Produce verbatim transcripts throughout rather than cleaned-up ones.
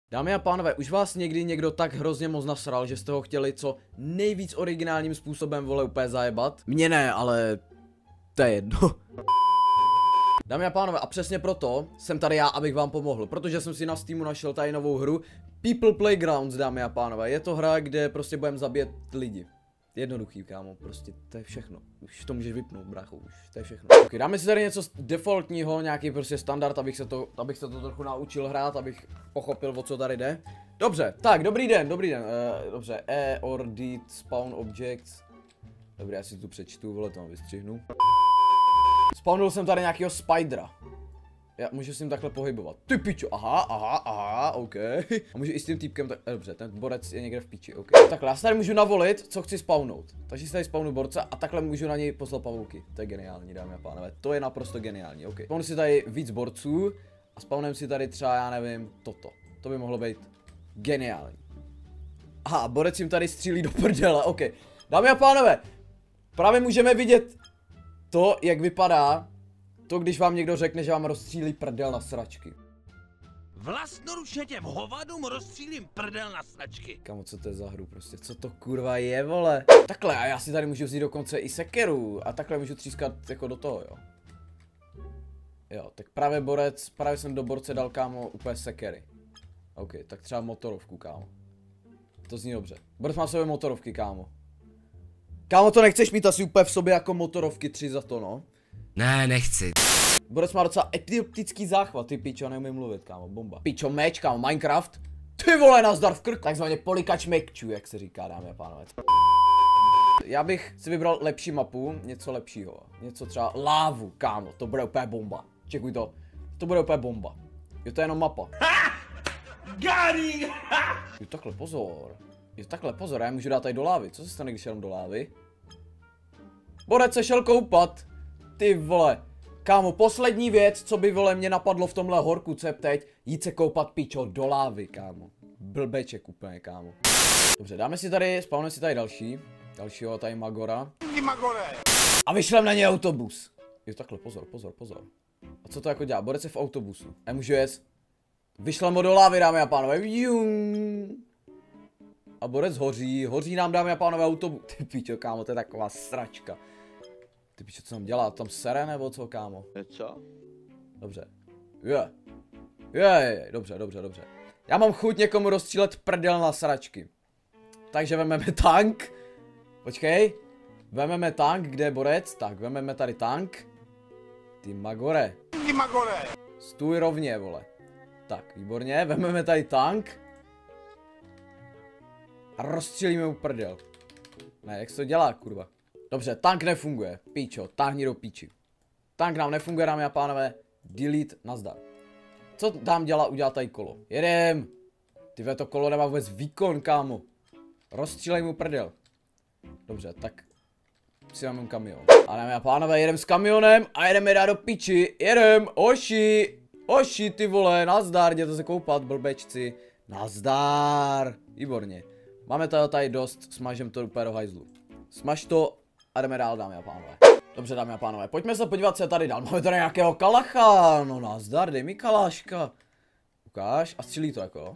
Dámy a pánové, už vás někdy někdo tak hrozně moc nasral, že jste ho chtěli co nejvíc originálním způsobem, vole, úplně zajebat? Mně ne, ale to je jedno. Dámy a pánové, a přesně proto jsem tady já, abych vám pomohl, protože jsem si na Steamu našel tady novou hru People Playgrounds, dámy a pánové. Je to hra, kde prostě budeme zabíjet lidi. Jednoduchý, kámo, prostě to je všechno. Už to můžeš vypnout, brácho, už to je všechno. Okay, dáme si tady něco defaultního, nějaký prostě standard, abych se to, abych se to trochu naučil hrát, abych pochopil, o co tady jde. Dobře, tak, dobrý den, dobrý den, uh, dobře, E, ordit, spawn objects. Dobrý, já si tu přečtu, vole, to vystřihnu. Spawnul jsem tady nějakého spidera. Já můžu s ním takhle pohybovat. Ty pičo, aha, aha, aha, ok. A můžu i s tím týpkem, tak, eh, dobře, ten borec je někde v piči, ok. Takhle, já si tady můžu navolit, co chci spawnout. Takže si tady spawnu borce a takhle můžu na něj poslat pavouky. To je geniální, dámy a pánové, to je naprosto geniální, ok. Spawnu si tady víc borců a spawnem si tady třeba, já nevím, toto. To by mohlo být geniální. Aha, borec jim tady střílí do prdele, ok. Dámy a pánové, právě můžeme vidět to, jak vypadá to, když vám někdo řekne, že vám rozstřílí prdel na sračky. Vlastnoručně těm hovadům rozstřílím prdel na sračky. Kamo, co to je za hru prostě, co to kurva je, vole? Takhle, a já si tady můžu vzít dokonce i sekeru a takhle můžu třískat jako do toho, jo. Jo, tak právě borec, právě jsem do borce dal, kámo, úplně sekery. Ok, tak třeba motorovku, kámo. To zní dobře. Borec má v sobě motorovky, kámo. Kámo, to nechceš mít asi úplně v sobě jako motorovky tři za to, no? Ne, nechci. Borec má docela epileptický záchvat, ty pičo, neumím mluvit, kámo, bomba. Pičo, meč, kámo, Minecraft. Ty vole, nazdar v krk. Takzvaně polikač mekčů, jak se říká, dámy a pánové. Já bych si vybral lepší mapu, něco lepšího. Něco třeba lávu, kámo, to bude úplně bomba. Čekuj to, to bude úplně bomba. Jo, to je jenom mapa. Jo, takhle, pozor. Jo, takhle, pozor, já můžu dát tady do lávy. Co se stane, když jenom do lávy? Borec se šel koupat. Ty vole. Kámo, poslední věc, co by, vole, mě napadlo v tomhle horku, co je teď, jít se koupat, pičo, do lávy, kámo. Blbeček úplně, kámo. Dobře, dáme si tady, spawneme si tady další. Dalšího, tady Magora. A vyšlem na něj autobus. Jo, takhle, pozor, pozor, pozor. A co to jako dělá? Borec je v autobusu. A můžu jet. Vyšlem ho do lávy, dámy a pánové. A borec hoří, hoří nám, dámy a pánové, autobus. Ty pičo, kámo, to je taková sračka. Ty pičo, co tam dělá? Tam sere nebo co, kámo? Co? Dobře. Je. Je, je, je, dobře, dobře, dobře. Já mám chuť někomu rozstřílet prdel na sračky. Takže vememe tank. Počkej. Vememe tank, kde je borec? Tak, vememe tady tank. Ty Magore. Ty Magore. Stůj rovně, vole. Tak, výborně, vememe tady tank. A rozstřílíme mu prdel. Ne, jak se to dělá, kurva? Dobře, tank nefunguje. Píčo, táhni do píči. Tank nám nefunguje, dámy a pánové. Delete, nazdar. Co tam dělá, udělá tady kolo? Jedem. Tyhle, to kolo nemá vůbec výkon, kámo. Rozstřílej mu prdel. Dobře, tak si mám kamion. A dámy a pánové, jedem s kamionem a jedeme dát do píči. Jedem, oši. Oši, ty vole, nazdar, jděte se koupat, blbečci. Nazdar. Výborně. Máme tady, tady dost, smažem to úplně do hajzlu. Smaž to a jdeme dál, dámy a pánové. Dobře, dámy a pánové, pojďme se podívat, co je tady dál. Máme tady nějakého kalacha. No nazdar, dej mi kaláška. Ukáž a střílí to jako.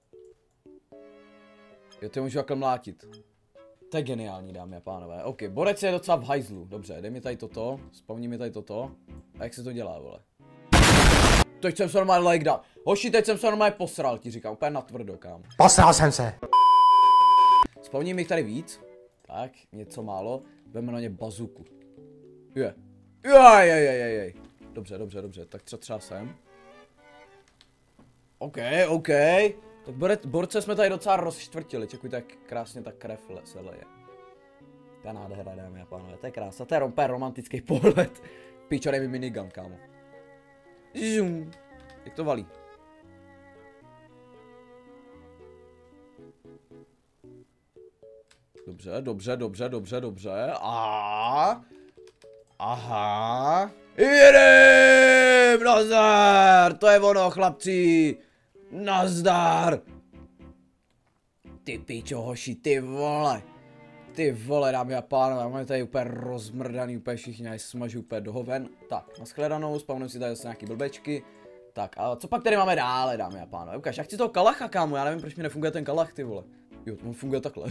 Jo, ty můžu takhle mlátit. To je geniální, dámy a pánové. Ok, borec je docela v hajzlu. Dobře, dej mi tady toto, spavni mi tady toto. A jak se to dělá, vole? Teď jsem se normálně like dal. Hoši, teď jsem se normálně posral, ti říkám, úplně natvrdo, kámo. Posral jsem se. Spavním jich tady víc. Tak, něco málo. Veme na ně bazuku. Je. Jej, jej, jej, jej. Dobře, dobře, dobře. Tak třeba třeba sem. OK, OK. Tak borec, borce jsme tady docela rozštvrtili. Čekuj, tak krásně ta krev se leje. To je nádhera, dámy a pánové. To je krása. To je úplně romantický pohled. Pičo, dej mi minigun, kámo. Žum. Jak to valí? Dobře, dobře, dobře, dobře, dobře. A aha. Jedem! Nazdar! To je ono, chlapci! Nazdar! Ty pičo, hoši, ty vole! Ty vole, dámy a pánové, máme tady úplně rozmrdaný, úplně všichni, já smažu úplně do hoven. Tak, nashledanou, spavneme si tady zase nějaký blbečky. Tak a co pak tady máme dále, dámy a pánové? Ukaž, jak chci toho kalacha, kámo, já nevím, proč mi nefunguje ten kalach, ty vole. Jo, on funguje takhle.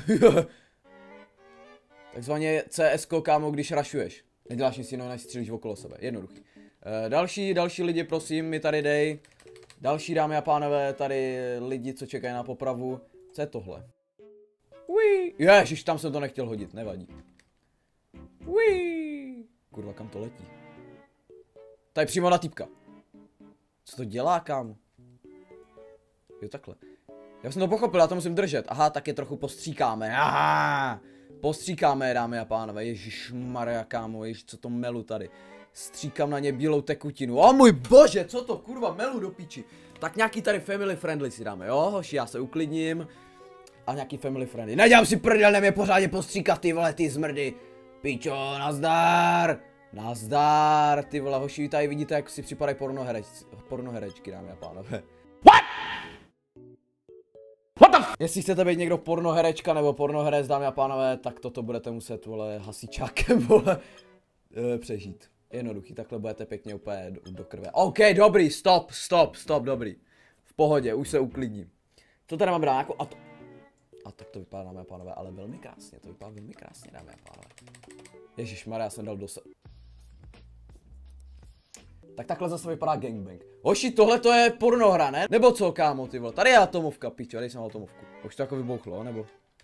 Takzvaně C S ko, kámo, když rašuješ. Neděláš nic jiného, než střílíš okolo sebe. Jednoduchý. E, další, další lidi, prosím, mi tady dej. Další, dámy a pánové, tady lidi, co čekají na popravu. Co je tohle? Uí. Ježiš, tam jsem to nechtěl hodit, nevadí. Uí. Kurva, kam to letí? Tady přímo na týpka. Co to dělá, kámo? Jo, takhle. Já jsem to pochopil, já to musím držet. Aha, tak je trochu postříkáme. Aha. Postříkáme, dámy a pánové. Ježišmarja, kámo, ježiš, co to melu tady. Stříkám na ně bílou tekutinu. O můj bože, co to kurva melu do píči. Tak nějaký tady family friendly si dáme, jo, hoši, já se uklidním. A nějaký family friendly. Nedělám si prdel, nevím je pořádně postříkat, ty vole, ty zmrdy. Pičo, nazdar. Nazdar, ty vole, hoši, tady vidíte, jak si připadají pornoherečky, pornoherečky, dámy a pánové. What? What the f? Jestli chcete být někdo pornoherečka nebo pornoherec, dámy a pánové, tak toto budete muset, vole, hasičákem, vole, e, přežít. Jednoduchý, takhle budete pěkně úplně do, do krve. OK, dobrý, stop, stop, stop, dobrý. V pohodě, už se uklidním. Co tady mám brát, jako, a to... A tak to vypadá, dámy a pánové, ale velmi krásně, to vypadá velmi krásně, dámy a pánové. Ježišmarja, já jsem dal do se... Tak takhle zase vypadá gangbang. Hoši, tohle to je pornohra, ne? Nebo co, kámo, ty vole? Tady je atomovka, pičo, dej jsem atomovku. Už to jako vybouchlo, nebo?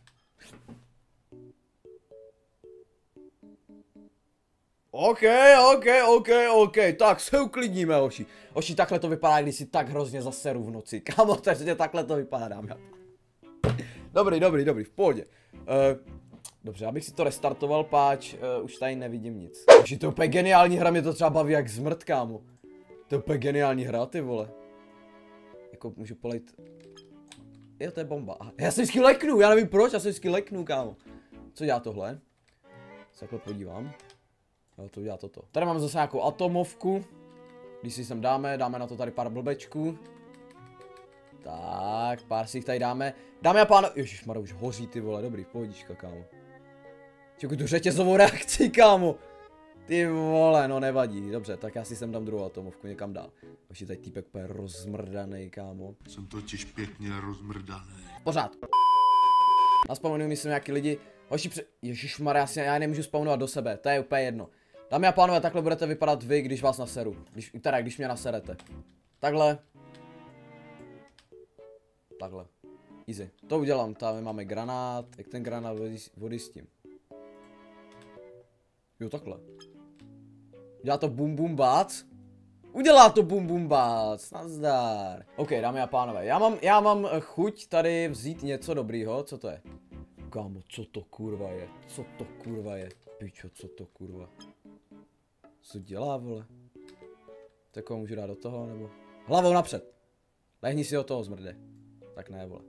OK, OK, OK, OK, tak se uklidníme, hoši. Hoši, takhle to vypadá, když si tak hrozně zaseru v noci. Kámo, takže takhle to vypadá, dámy a pánové. Dobrý, dobrý, dobrý, v pohodě. Uh, Dobře, abych si to restartoval, páč, uh, už tady nevidím nic. Takže to je úplně geniální hra, mě to třeba baví jak zmrt, kámo. To je úplně geniální hra, ty vole. Jako můžu polejt. Jo, to je bomba. Aha, já se vždycky leknu, já nevím proč, já se vždycky leknu, kámo. Co dělá tohle? Se takhle podívám. Jo, to dělá toto. Tady mám zase nějakou atomovku. Když si sem dáme, dáme na to tady pár blbečků. Tak, pár si jich tady dáme. Dámy a pánové, ježišmarja, už hoří, ty vole, dobrý, pohodička, kámo. Čekuji tu řetězovou reakci, kámo. Ty vole, no nevadí, dobře, tak já si sem dám druhou atomovku někam dál. Už je tady týpek úplně rozmrdaný, kámo. Jsem totiž pěkně rozmrdaný. Pořád. Naspawnuju myslím nějaký lidi. Hoši pře... Ježišmarja, já, já nemůžu spawnovat do sebe, to je úplně jedno. Dámy a pánové, takhle budete vypadat vy, když vás naseru. Když, teda, když mě naserete. Takhle. Takhle. Easy. To udělám, tam máme granát, jak ten granát vody s tím. Jo, takhle. Dělá to bum bum bác? Udělá to bum bum bác, nazdar. OK, dámy a pánové, já mám, já mám chuť tady vzít něco dobrýho, co to je? Kámo, co to kurva je? Co to kurva je? Pičo, co to kurva? Co dělá, vole? Tak ho můžu dát do toho, nebo? Hlavou napřed. Lehni si do toho, zmrde. Tak ne, vole.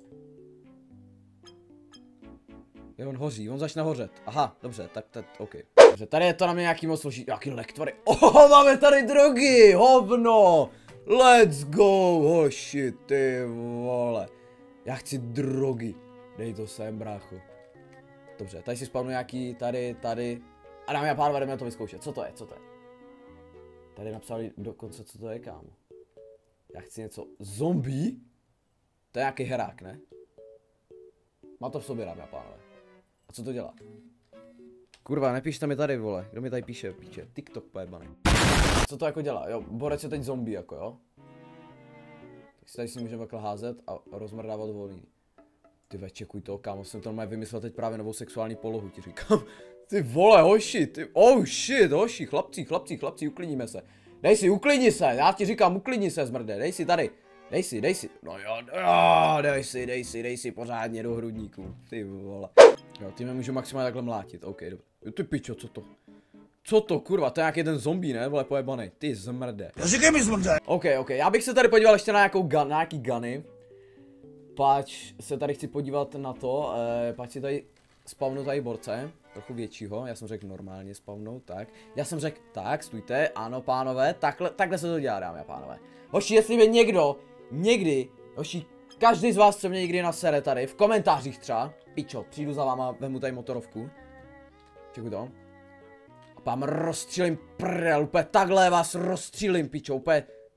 Je, on hoří, on začne hořet. Aha, dobře, tak to, OK. Dobře, tady je to na mě nějaký moc složitý. Jaký lektvary. Oh, máme tady drogy, hovno. Let's go, hoši, ty vole. Já chci drogy. Dej to sem, brácho. Dobře, tady si spawnu nějaký, tady, tady. A dámy a pánové, jdeme to vyzkoušet. Co to je, co to je? Tady napsali dokonce, co to je, kámo. Já chci něco. Zombie? To je nějaký herák, ne? Má to v sobě, dámy a pánové. A co to dělá? Kurva, nepíšte mi tady, vole. Kdo mi tady píše, píče? TikTok pojebaný. Co to jako dělá? Jo, borec je teď zombie, jako jo? Tak si tady si můžeme takhle házet a rozmrdávat volný. Ty ve, čekuj to, kámo, jsem to normálně vymyslel teď právě novou sexuální polohu, ti říkám. Ty vole, hoši, ty, oh shit, hoši, chlapci, chlapci, chlapci, uklidníme se. Dej si, uklidni se, já ti říkám, uklidni se, zmrde, dej si tady. Dej si, dej si, no jo, jo, dej si, dej si, dej si pořádně do hrudníků, ty vole. Jo, ty mě můžu maximálně takhle mlátit, OK, dobře. Jo, ty pičo, co to? Co to, kurva, to je nějaký ten zombie, ne, vole, pojebanej, ty zmrde. Říkej mi zmrde. OK, OK, já bych se tady podíval ještě na nějakou gun, na nějaký guny. Páč se tady chci podívat na to, eh, páč si tady spawnu tady borce, trochu většího, já jsem řekl normálně spawnout, tak. Já jsem řekl, tak, stůjte, ano pánové, takhle, takhle se to dělá, dámy a pánové. Hoši, jestli by někdo, někdy, hoši, každý z vás, co mě někdy nasere tady, v komentářích třeba, pičo, přijdu za váma, vemu tady motorovku. Čekuj to. A pám rozstřílím prdel, úplně takhle vás rozstřílím, pičo, úplně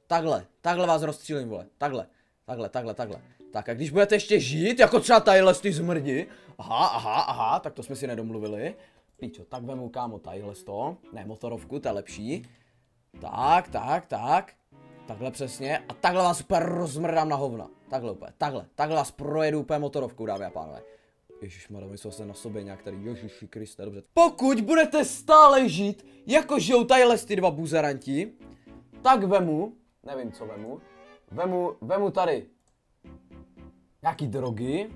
takhle, takhle vás rozstřílím, vole, takhle, takhle, takhle, takhle. Tak a když budete ještě žít, jako třeba tadyhle z ty zmrdi, aha, aha, aha, tak to jsme si nedomluvili. Píčo, tak vemu kámo tadyhle z toho, ne motorovku, to je lepší. Tak, tak, tak, takhle přesně a takhle vás úplně rozmrdám na hovna. Takhle úplně, takhle, takhle vás projedu úplně motorovkou, dámy a pánové. Ježišmarja, myslel jsem na sobě nějak tady, Ježiši Kriste, dobře. Pokud budete stále žít, jako žijou tadyhle ty dva buzeranti, tak vemu, nevím co vemu, vemu, vemu tady nějaký drogy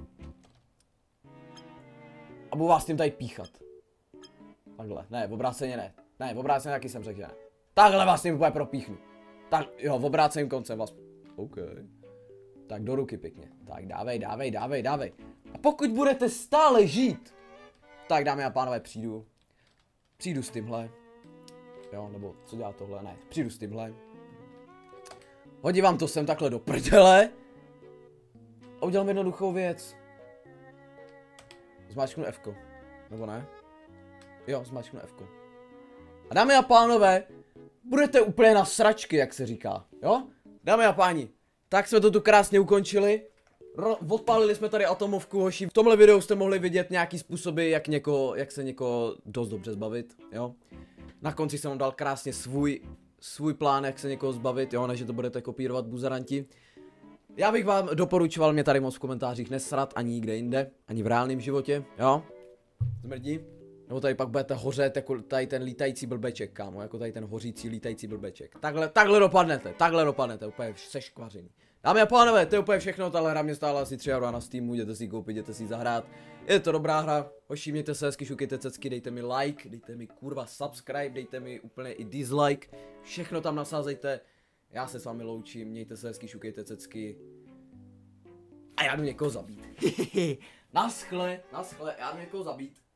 a budu vás tím tady píchat. Takhle, ne, v obráceně ne, ne, v obráceně taky jsem řekl, že ne. Takhle vás tím úplně propíchnu. Tak, jo, v obráceným koncem vás, OK. Tak do ruky pěkně, tak dávej, dávej, dávej, dávej. A pokud budete stále žít, tak dámy a pánové, přijdu, přijdu s tímhle, jo, nebo co dělá tohle, ne, přijdu s tímhle, hodím vám to sem takhle do prdele a udělám jednoduchou věc. Zmáčknu F-ko, nebo ne? Jo, zmáčknu F-ko. A dámy a pánové, budete úplně na sračky, jak se říká, jo? Dámy a páni, tak jsme to tu krásně ukončili. Ro odpálili jsme tady atomovku, hoši. V tomhle videu jste mohli vidět nějaký způsoby, jak, něko, jak se někoho dost dobře zbavit, jo. Na konci jsem vám dal krásně svůj, svůj plán, jak se někoho zbavit, jo, než to budete kopírovat buzeranti. Já bych vám doporučoval mě tady moc v komentářích nesrat ani nikde jinde, ani v reálném životě, jo. Zmrdí. Nebo tady pak budete hořet jako tady ten lítající blbeček, kámo, jako tady ten hořící lítající blbeček. Takhle, takhle dopadnete, takhle dopadnete, úplně seškvařený. Dámy a pánové, to je úplně všechno, tahle hra mě stála asi tři eura na Steamu, jděte si ji koupit, jděte si ji zahrát. Je to dobrá hra, hoši, mějte se hezky, šukejte cecky, dejte mi like, dejte mi kurva subscribe, dejte mi úplně i dislike, všechno tam nasázejte. Já se s vámi loučím, mějte se hezky, šukejte cecky. A já jdu někoho zabít. Naschle, naschle, já jdu někoho zabít.